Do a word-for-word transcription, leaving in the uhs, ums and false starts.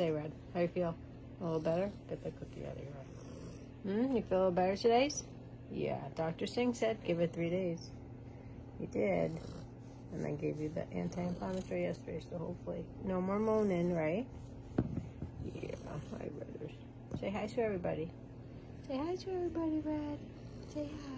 say, Red? How you feel? A little better? Get the cookie out of your eye. Hmm, you feel a little better today? Yeah, Doctor Singh said give it three days. He did. And I gave you the anti-inflammatory yesterday, so hopefully no more moaning, right? Yeah, hi, Redders. Say hi to everybody. Say hi to everybody, Red. Say hi.